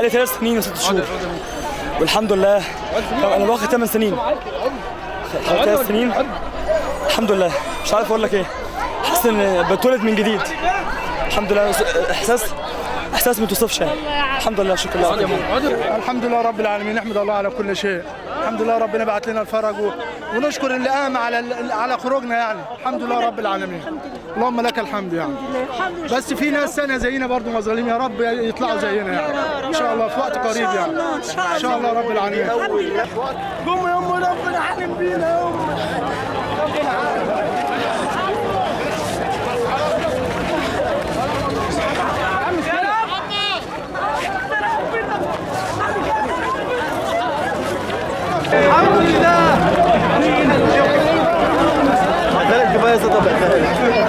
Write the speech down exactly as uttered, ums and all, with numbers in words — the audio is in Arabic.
بقالي ثلاث سنين وست شهور والحمد لله. انا واخد ثمان سنين ثلاث سنين الحمد لله. مش عارف اقول لك ايه، حاسس ان بتولد من جديد الحمد لله. احساس احساس ما توصفش يعني. الحمد لله شكرا لله. الحمد لله رب العالمين، نحمد الله على كل شيء. الحمد لله ربنا بعت لنا الفرج و... ونشكر اللي قام على على خروجنا يعني. الحمد لله رب العالمين، اللهم لك الحمد يعني. بس في ناس ثانيه زينا برضه مظالم، يا رب يطلعوا زينا يعني ان شاء الله في وقت قريب يعني ان شاء الله رب العالمين. قوم يا ام ربنا حلم بينا يا ام. الحمد لله.